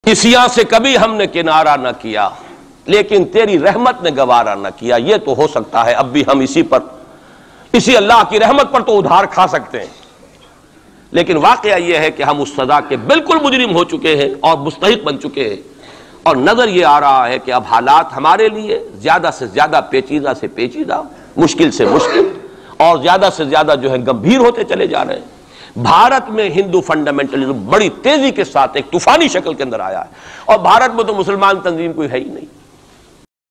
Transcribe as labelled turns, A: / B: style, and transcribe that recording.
A: इसिया से कभी हमने किनारा न किया, लेकिन तेरी रहमत ने गवारा न किया। यह तो हो सकता है अब भी हम इसी अल्लाह की रहमत पर तो उधार खा सकते हैं, लेकिन वाकया यह है कि हम उस सजा के बिल्कुल मुजरिम हो चुके हैं और मुस्तहिक बन चुके हैं। और नजर यह आ रहा है कि अब हालात हमारे लिए ज्यादा से ज्यादा पेचीदा से पेचीदा, मुश्किल से मुश्किल और ज्यादा से ज्यादा जो है गंभीर होते चले जा रहे हैं। भारत में हिंदू फंडामेंटलिज्म बड़ी तेजी के साथ एक तूफानी शक्ल के अंदर आया है, और भारत में तो मुसलमान तंजीम कोई है ही नहीं।